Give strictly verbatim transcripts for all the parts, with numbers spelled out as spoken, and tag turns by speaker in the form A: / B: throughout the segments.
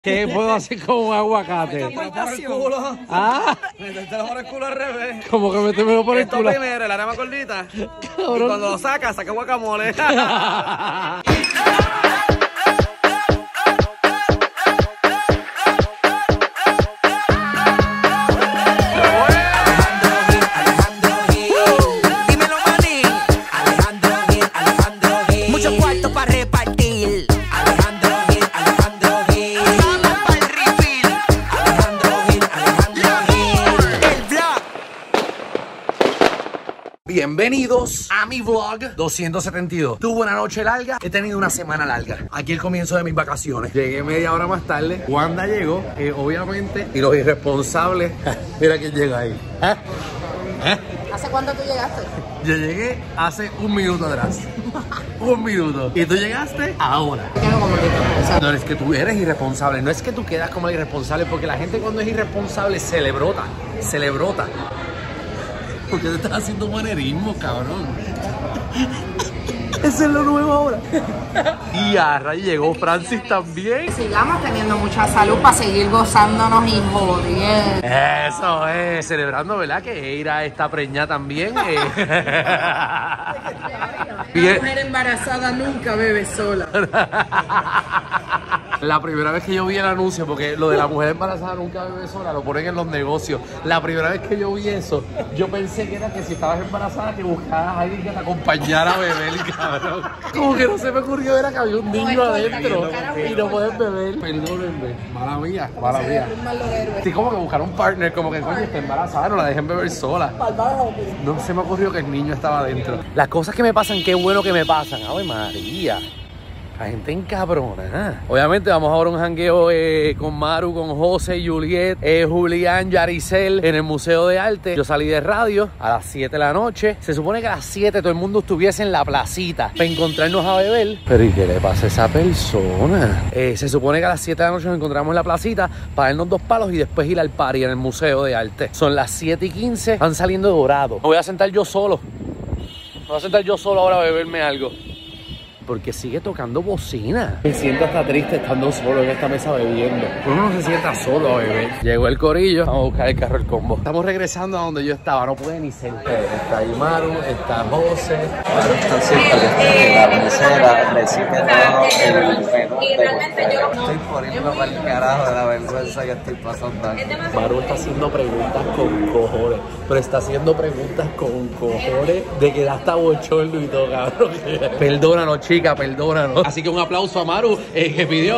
A: ¿Qué puedo hacer con un aguacate?
B: Métetelo por el culo.
A: Ah,
B: Métetelo por el culo al revés.
A: como que métemelo por el
B: Esto
A: culo.
B: primero, el arema gordita. Y
A: Cabrón.
B: cuando lo sacas, saca guacamole.
A: Bienvenidos a mi vlog doscientos setenta y dos. Tuve una noche larga, he tenido una semana larga. Aquí el comienzo de mis vacaciones. Llegué media hora más tarde. Wanda llegó, eh, obviamente, y los irresponsables. Mira quién llega ahí. ¿Eh? ¿Eh?
C: ¿Hace cuánto tú llegaste?
A: Yo llegué hace un minuto atrás. Un minuto. Y tú llegaste ahora.
C: Quedo como que
A: No es que tú eres irresponsable. No es que tú quedas como irresponsable, porque la gente cuando es irresponsable se le brota. Se le brota. Porque te estás haciendo manerismo, cabrón. Eso es lo nuevo ahora. Y a raíz llegó Francis también.
C: sigamos teniendo mucha salud para seguir gozándonos y jodiendo.
A: Eso es, celebrando, ¿verdad? Que Eira está preñada también. eh.
C: Una mujer embarazada nunca bebe sola.
A: La primera vez que yo vi el anuncio, porque lo de la mujer embarazada nunca bebe sola, lo ponen en los negocios. La primera vez que yo vi eso, yo pensé que era que si estabas embarazada que buscaras a alguien que te acompañara a beber, cabrón. Como que no se me ocurrió, era que había un niño adentro y no puedes beber. Perdónenme, mala mía, mala mía. Sí, como que buscar un partner, como que coño, está embarazada, no la dejen beber sola. No se me ocurrió que el niño estaba adentro. Las cosas que me pasan, qué bueno que me pasan. Ave María. La gente encabrona. ¿eh? Obviamente vamos ahora a un jangueo eh, con Maru, con José, Juliet, eh, Julián, Yaricel en el Museo de Arte. Yo salí de radio a las siete de la noche. Se supone que a las siete todo el mundo estuviese en la placita para encontrarnos a beber. Pero ¿y qué le pasa a esa persona? Eh, se supone que a las siete de la noche nos encontramos en la placita para darnos dos palos y después ir al party en el Museo de Arte. Son las siete y quince. Van saliendo dorados. Me voy a sentar yo solo. Me voy a sentar yo solo ahora a beberme algo. Porque sigue tocando bocina. Me siento hasta triste estando solo en esta mesa bebiendo. Uno no se sienta solo a beber. Llegó el corillo. Vamos a buscar el carro del combo. Estamos regresando a donde yo estaba. No pude ni ser. Está ahí Maru, está José.
D: Maru está siempre la mesera, le sigue todo el menú. Estoy poniendo para el carajo de la vergüenza que estoy pasando aquí.
A: Maru está haciendo preguntas con cojones. Pero está haciendo preguntas con cojones de que da hasta bochorno y todo, cabrón. Perdónanos, chicos. Perdónanos. Así que un aplauso a Maru eh, que pidió.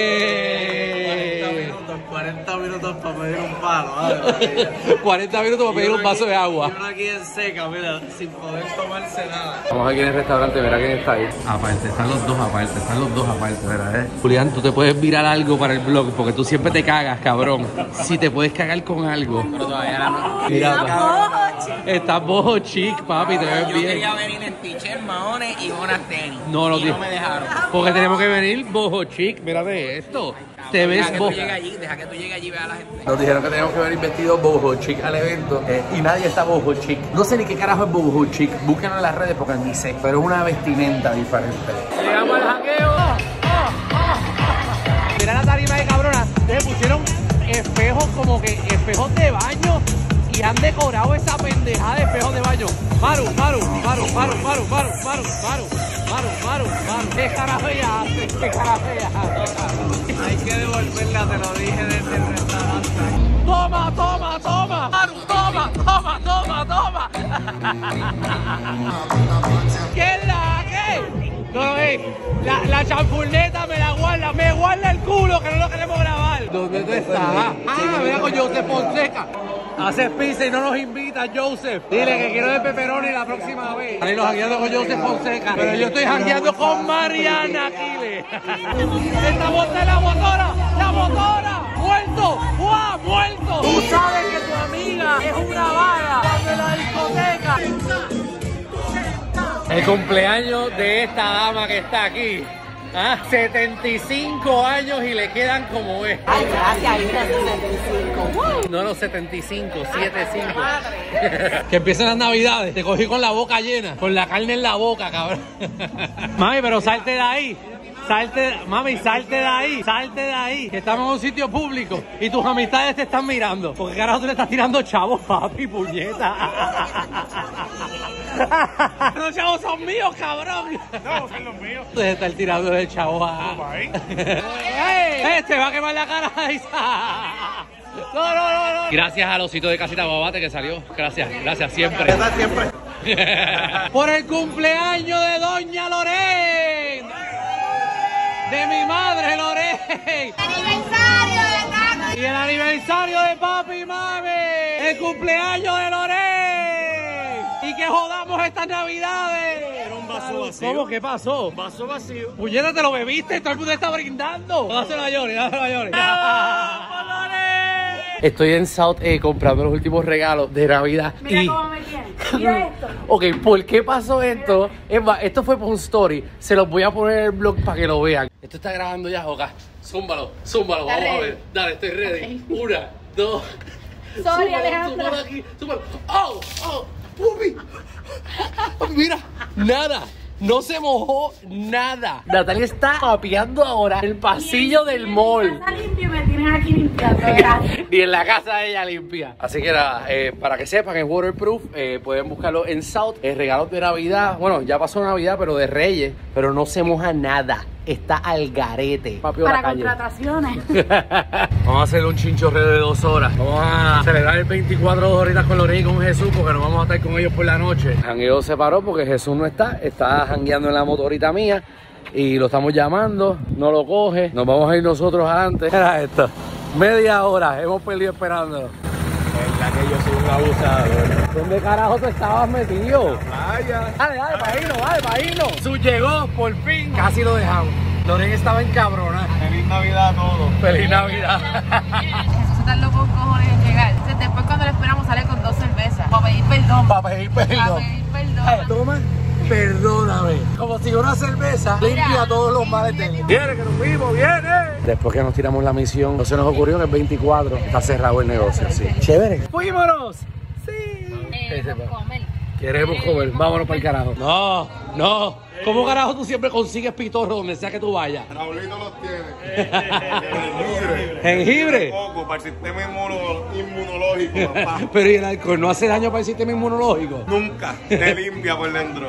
A: ¡Eh!
B: cuarenta minutos para pedir un palo. ¿Vale?
A: cuarenta minutos para pedir un vaso de agua.
B: Y uno aquí en seca, mira, sin poder tomarse nada.
A: Vamos aquí en el restaurante, mira quién está ahí. Aparte, están los dos aparte, están los dos aparte, ¿verdad? ¿Eh? Julián, tú te puedes virar algo para el blog, porque tú siempre te cagas, cabrón. Si te puedes cagar con algo.
B: Pero todavía no.
A: Mira, estás bojo chic, papi, te ves
E: Yo
A: bien.
E: quería venir en t-shirt, maones y unas tenis.
A: No, no,
E: y
A: tío.
E: no me dejaron.
A: Porque tenemos que venir bojo chic, mírate esto. Te ves
E: Deja que tú
A: bojo.
E: llegues allí, deja que tú llegues allí y veas a la gente.
A: Nos dijeron que teníamos que venir vestidos boho chic al evento eh, y nadie está boho chic. No sé ni qué carajo es boho chic. Búsquenlo en las redes porque ni sé. Pero es una vestimenta diferente. Llegamos al jangueo. Oh, oh, oh. Mira la tarima de cabrona. Le pusieron espejos como que espejos de baño y han decorado esa pendejada de espejos de baño. Maru, Maru, Maru, Maru, Maru, Maru, Maru, Maru, Maru, Maru, Maru. ¿Qué carajo ella hace? ¿Qué carajo ella hace?
B: Hay que devolverla, te lo dije desde el restaurante.
A: Toma, toma, toma. Maru, toma, toma, toma, toma. ¿Qué es la qué? No, no, eh. La, la champurneta me la guarda, me guarda el culo que no lo queremos grabar. ¿Dónde tú estás? Ah, mira con Joseph Fonseca. Haces pizza y no nos invita, Joseph. Dile que quiero de pepperoni la próxima vez. Ahí los jangueando con Joseph Fonseca. Pero yo estoy jangueando con Mariana Aquiles. ¡Esta bota la motora! ¡La motora! ¡Muerto! ¡Guau! ¡Muerto! Tú sabes que tu amiga es una vara de la discoteca. El cumpleaños de esta dama que está aquí. ¿Ah? setenta y cinco años y le quedan como es.
C: Ay, gracias, hija, setenta y cinco.
A: No, no, setenta y cinco, setenta y cinco. Que empiecen las navidades. Te cogí con la boca llena, con la carne en la boca, cabrón. Mami, pero salte de ahí. salte, mami, salte de ahí, salte de ahí, que estamos en un sitio público y tus amistades te están mirando. Porque carajo tú le estás tirando chavos, papi, puñeta. Los chavos son míos, cabrón.
F: No, son los míos.
A: Deja de estar tirando el chavo a... ¡Ey! ¡Este va a quemar la cara a Isa! No, no, no, no. Gracias al osito de Casita Babate que salió. Gracias, gracias siempre.
F: Gracias siempre.
A: Por el cumpleaños de Doña Lorén. De mi madre Lorén.
C: ¡Aniversario de Taco!
A: Y el aniversario de papi y mami. El cumpleaños de Lorén. Y que jodamos estas navidades.
F: Era un vaso vacío.
A: ¿Cómo? ¿Qué pasó?
F: Un vaso vacío.
A: Puñeta, te lo bebiste. Todo el mundo está brindando. Dáselo a Yori, dáselo a Yori. Estoy en South eh, comprando los últimos regalos de Navidad.
C: Mira
A: y...
C: cómo me tiene. Mira esto.
A: Ok, ¿por qué pasó esto? Es más, esto fue por un story. Se los voy a poner en el blog para que lo vean. Esto está grabando ya, Joca. Zúmbalo, zúmbalo, vamos a ver. Dale, estoy ready. Una, dos.
C: Sorry,
A: Zúmbalo,
C: Alejandra.
A: zúmbalo aquí, zúmbalo. ¡Oh! ¡Oh! ¡Pupi! Mira, nada. No se mojó nada. Natalia está papeando ahora el pasillo del mall.
C: Está limpio y me tienes aquí limpiando.
A: Ni en la casa de ella limpia. Así que nada, eh, para que sepan, es waterproof. Eh, pueden buscarlo en South. Eh, regalos de Navidad. Bueno, ya pasó Navidad, pero de Reyes. Pero no se moja nada. Está al garete. Papio
C: Para
A: la calle.
C: contrataciones.
A: Vamos a hacer un chinchorreo de dos horas. Vamos a celebrar el veinticuatro dos horitas con Lorena y con Jesús, porque no vamos a estar con ellos por la noche. Jangueo se paró porque Jesús no está. Está jangueando en la motorita mía. Y lo estamos llamando, no lo coge. Nos vamos a ir nosotros adelante. Mira esto. Media hora, hemos perdido esperándolo.
F: Es la que yo soy un abusador.
A: ¿Dónde carajo tú estabas metido?
F: Vaya.
A: Dale, dale, para irnos, dale, para irnos. Su llegó, por fin. Casi lo dejamos. Lorena estaba encabronada.
F: Feliz Navidad a todos.
A: Feliz Navidad.
C: Jesús está loco con cojones en llegar. Entonces, después cuando le esperamos sale con dos cervezas. Para pedir perdón.
A: Para pedir
C: Para
A: perdón.
C: pedir perdón.
A: Eh, toma, perdóname. Como si una cerveza limpia
C: Mira,
A: todos los males del mundo. Viene, que nos vimos, viene. Después que nos tiramos la misión, no se nos ocurrió que el veinticuatro está cerrado el negocio, sí. Chévere. ¡Fuímonos! Sí.
C: Queremos comer.
A: Queremos comer, vámonos para el carajo. No, no. ¿Cómo carajo tú siempre consigues pitorro donde sea que tú vayas?
F: Raulito los tiene. Jengibre.
A: ¿Jengibre?
F: Poco para el sistema inmuno- inmunológico, papá.
A: Pero ¿y el alcohol no hace daño para el sistema inmunológico?
F: Nunca te limpia por dentro.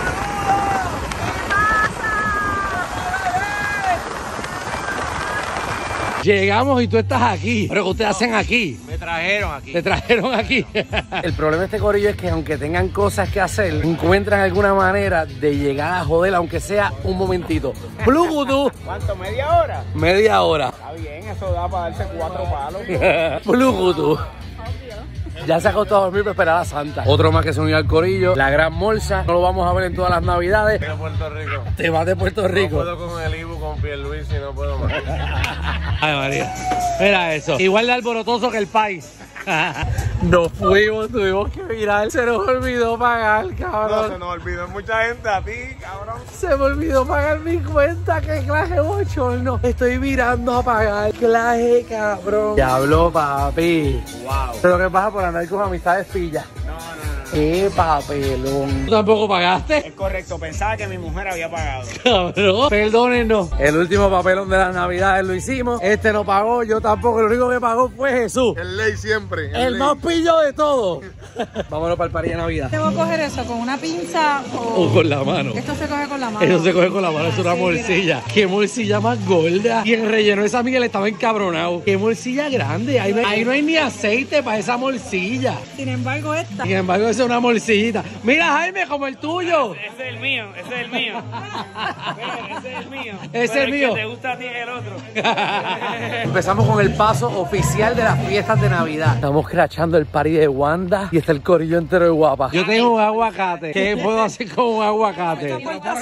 A: Llegamos y tú estás aquí. ¿Pero qué ustedes hacen aquí?
E: Me trajeron aquí.
A: Te trajeron aquí. El problema de este corillo es que aunque tengan cosas que hacer, encuentran alguna manera de llegar a joder, aunque sea un momentito. Bluetooth.
E: ¿Cuánto? ¿Media hora?
A: Media hora.
E: Está bien, eso da para darse cuatro palos.
A: Bluetooth. Ya se acostó a dormir para esperar a Santa. Otro más que se unió al corillo. La gran Morsa. No lo vamos a ver en todas las navidades.
F: De Puerto Rico.
A: Te vas de Puerto Rico.
F: No puedo con el Ibu, con Pierluisi, no puedo más.
A: Ay, María. Mira eso. Igual de alborotoso que el país. Nos fuimos, tuvimos que mirar. Se nos olvidó pagar,
F: No,
A: cabrón.
F: se nos olvidó mucha gente, a ti, cabrón.
A: Se me olvidó pagar mi cuenta. Que clase bochorno. Estoy mirando a pagar. Clase, cabrón. Diablo, papi.
F: Wow.
A: Pero ¿qué pasa por andar con amistades pillas?
E: No, no, no.
A: ¡Qué papelón! ¿Tú tampoco pagaste?
E: Es correcto, pensaba que mi mujer había pagado.
A: Cabrón, perdónenos. El último papelón de las navidades lo hicimos. Este no pagó, yo tampoco. Lo único que pagó fue Jesús.
F: El ley siempre.
A: El
F: ley.
A: más pillo de todo. Vámonos para el party de Navidad.
G: ¿Debo coger eso con una pinza o...?
A: O con la mano.
G: Esto se coge con la mano.
A: Eso se coge con la mano, es una
G: Sí,
A: morcilla. Qué morcilla más gorda. Y el relleno de esa Miguel estaba encabronado. Qué morcilla grande. Ahí no hay, ahí no hay ni aceite para esa morcilla.
G: mira. Sin embargo, esta.
A: Sin embargo, esa es una morcillita. Mira, Jaime, como el tuyo.
B: Ese es el mío, ese es el mío. Ven, ese es el mío.
A: Ese
B: Pero
A: es mío.
B: El que te gusta a ti es el otro.
A: Empezamos con el paso oficial de las fiestas de Navidad. Estamos crachando el party de Wanda y está el corillo entero de guapa. Yo tengo un aguacate. ¿Qué puedo hacer con un aguacate?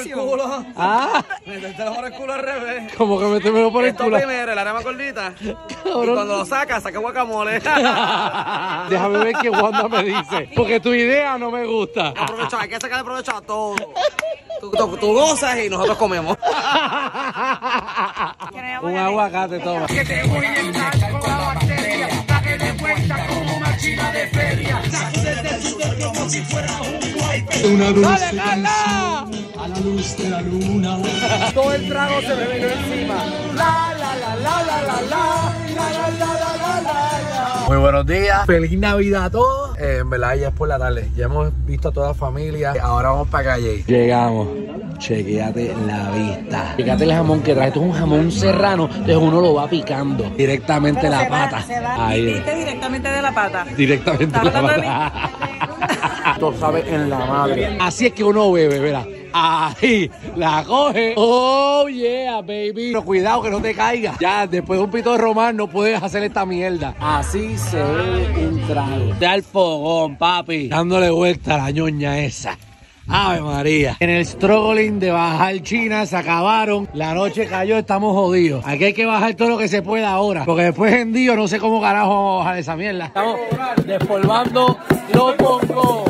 A: Ah,
E: Métetelo por el culo al revés.
A: como que metérmelo por el
E: Esto
A: culo.
E: primero, el área más gordita. Y
A: Cabrón.
E: cuando lo sacas, saca guacamole.
A: Déjame ver qué Wanda me dice. Porque tu idea no me gusta.
E: Aprovecha, hay que sacarle provecho a todo. Tú, tú, tú gozas y nosotros comemos.
A: Un aguacate, toma. Una dulce canción
H: a la luz de la luna.
E: Todo el trago se me vino encima. La, la, la, la, la, la, la, la, la, la, la, la, la.
A: Muy buenos días, feliz Navidad a todos. Eh, en verdad ya es por la tarde, ya hemos visto a toda la familia. Ahora vamos para calle. Llegamos, chequeate la vista. Fíjate el jamón que trae, esto es un jamón serrano, entonces uno lo va picando directamente la
G: se
A: pata.
G: Va, se va
A: Ahí.
G: ¿viste? Directamente de la pata.
A: Directamente
G: ¿Está
A: la
G: hablando de
A: pata. Esto sabe en la madre. Así es que uno bebe, verá. Ahí, la coge. Oh, yeah, baby. Pero cuidado que no te caiga. Ya, después de un pito de román no puedes hacer esta mierda. Así se ve un trago. De al fogón, papi. Dándole vuelta a la ñoña esa. Ave María. En el struggling de bajar China se acabaron. La noche cayó, estamos jodidos. Aquí hay que bajar todo lo que se pueda ahora. Porque después en Dios no sé cómo carajo vamos a bajar esa mierda. Estamos despolvando los pongos.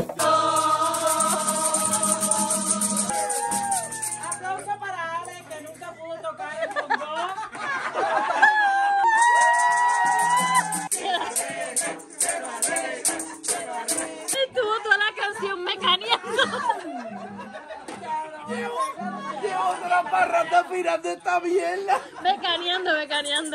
G: Aplauso para Alex, que nunca pudo tocar el bongo.
C: Estuvo toda la canción mecaneando.
A: Llevo otra parranda mirando esta mierda.
C: Mecaneando, mecaneando.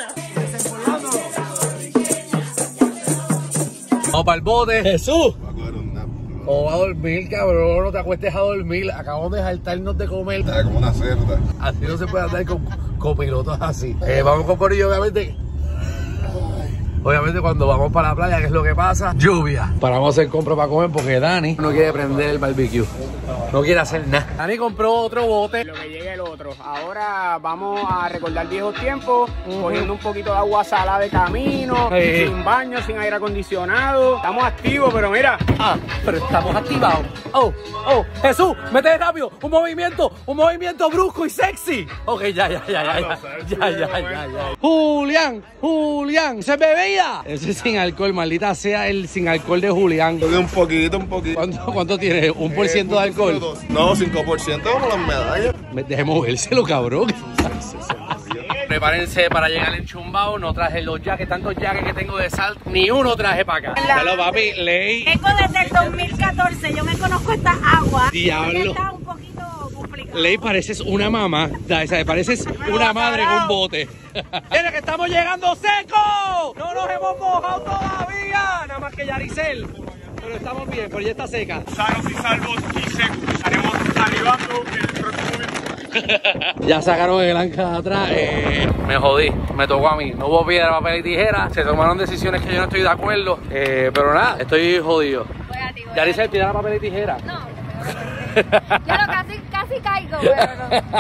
A: Vamos para el bote. Jesús. O va a dormir, cabrón. No te acuestes a dormir. Acabamos de saltarnos de comer.
F: Está como una cerda.
A: Así no se puede andar con copilotos así. Eh, vamos con Corillo, obviamente. Obviamente cuando vamos para la playa, ¿qué es lo que pasa? Lluvia. Paramos a hacer compras para comer porque Dani no quiere prender el barbecue. No quiere hacer nada. Dani compró otro bote.
B: Lo que llegue el otro. Ahora vamos a recordar viejos tiempos, uh-huh. Poniendo un poquito de agua salada de camino, sí. Sin baño, sin aire acondicionado. Estamos activos, pero mira.
A: Ah, pero estamos activados. Oh, oh, Jesús, mete rápido. Un movimiento, un movimiento brusco y sexy. Ok, ya, ya, ya, ya, ya, ya, ya, ya, ya. Julián, Julián, ¿se bebía? Ese es sin alcohol, maldita sea el sin alcohol de Julián.
F: Un poquito, un poquito.
A: ¿Cuánto, cuánto tiene? ¿Un por ciento de alcohol?
F: No, cinco por ciento como las medallas.
A: Deje movérselo, cabrón. Prepárense para llegar enchumbado. No traje los jackets, tantos jackets que tengo de sal. Ni uno traje para acá. Dale, papi, Ley.
G: Vengo desde el dos mil catorce. Yo me conozco esta agua.
A: Diablo.
G: Está un poquito complicado.
A: Ley, pareces una mamá. Pareces una madre en un bote. ¡Mira que estamos llegando secos! ¡No nos hemos mojado todavía! Nada más que Yaricel. Pero estamos bien, pero ya está seca.
F: Sanos y salvos y secos. Estaremos arribando el próximo video.
A: Ya sacaron el ancla de atrás. Eh, me jodí, me tocó a mí. No hubo piedra, papel y tijera. Se tomaron decisiones que yo no estoy de acuerdo. Eh, pero nada, estoy jodido. Yaricel, tira papel y tijera.
C: No. Yo no, casi, casi caigo, pero no.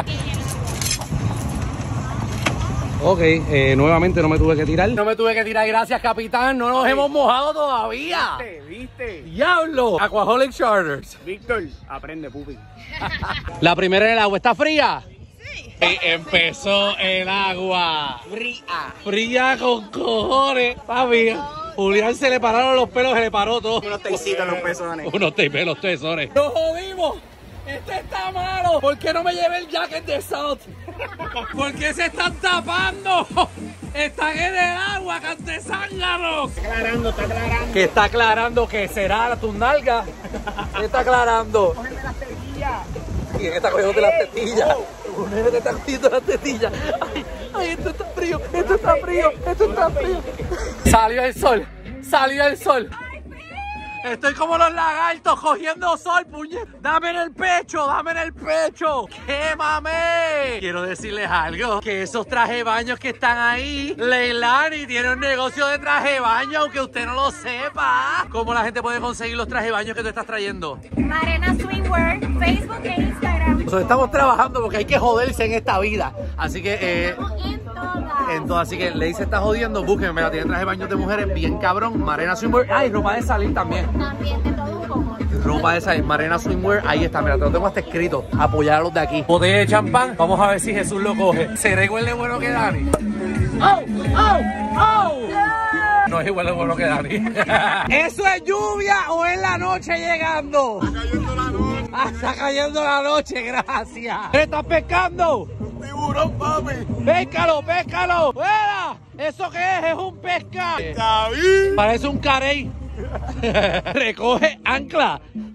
A: Ok, eh, nuevamente no me tuve que tirar. No me tuve que tirar, gracias, capitán. No nos sí. hemos mojado todavía.
B: ¿Viste? ¿Viste?
A: ¡Diablo! Aquaholic Charters.
B: Víctor, aprende, pupi.
A: La primera en el agua, ¿está fría? Sí. Y empezó el agua.
B: Fría.
A: Fría con cojones. Papi, Julián se le pararon los pelos, se le paró todo.
B: Unos teisitos en los pezones.
A: Unos teipes en los pezones. ¡Nos jodimos! ¡Este está malo! ¿Por qué no me llevé el jacket de Salt? ¿Por qué se están tapando? Están en el agua, cantezánganos.
B: Está aclarando, está aclarando.
A: ¿Qué está aclarando? ¿Qué será tus nalgas? ¿Qué está aclarando?
B: Cógeme las tetillas.
A: ¿Quién está cogiendo las tetillas? Un nene te está cogiendo las tetillas. Ay, ay, esto está frío, esto está frío, esto está frío. Salió el sol, salió el sol. Estoy como los lagartos cogiendo sol, puñet. Dame en el pecho, dame en el pecho. ¡Quémame! Quiero decirles algo, que esos traje de baños que están ahí, Leilani tiene un negocio de traje de baño, aunque usted no lo sepa. ¿Cómo la gente puede conseguir los traje de baños que tú estás trayendo?
C: Marena Swimwear, Facebook e Instagram.
A: Nosotros estamos trabajando porque hay que joderse en esta vida. Así que, eh...
C: en todas.
A: En todas, así que Ley se está jodiendo, búsquenme, me la tienen traje de baños de mujeres bien cabrón. Marena Swimwear, ay, ropa de salir también.
C: También de todo un poco.
A: Ropa de salir, Marena Swimwear, ahí está, mira, te lo tengo hasta escrito. Apoyar a los de aquí. Botella de champán, vamos a ver si Jesús lo coge. ¿Será igual de bueno que Dani? ¡Oh! ¡Oh! ¡Oh! No es igual de bueno que Dani. ¿Eso es lluvia o es la noche llegando?
F: Está cayendo la noche.
A: Ah, está cayendo la noche, gracias. ¿Qué estás pescando?
F: Tiburón, papi.
A: ¡Péscalo, péscalo! ¡Fuera! ¿Eso qué es? Es un pesca.
F: David.
A: Parece un carey. Recoge ancla.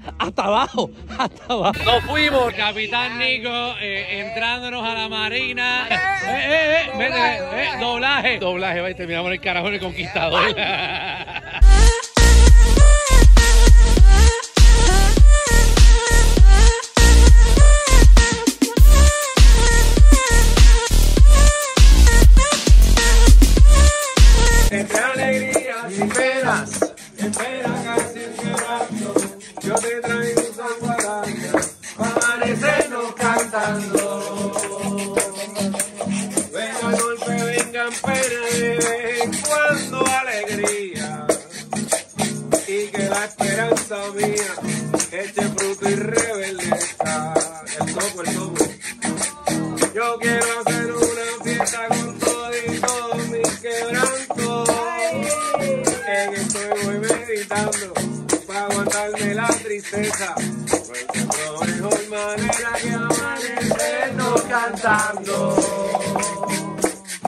A: hasta abajo, hasta abajo. Nos fuimos. Capitán Nico eh, entrándonos a la marina. Eh, eh, eh, vete, eh, eh, doblaje. Doblaje, va y terminamos el carajo en el Conquistador.
E: Entre alegrías y penas, en pena casi quebrando, yo te traigo un salguaraña, para amanecernos cantando. Venga golpe, vengan pena, y de vez en cuando alegría, y que la esperanza mía eche fruto y rebeldeza. El topo, el topo. Yo quiero hacer una fiesta con todo y todos mis quebrantos. En esto voy meditando para aguantarme la tristeza. No encuentro mejor manera que amanecernos cantando.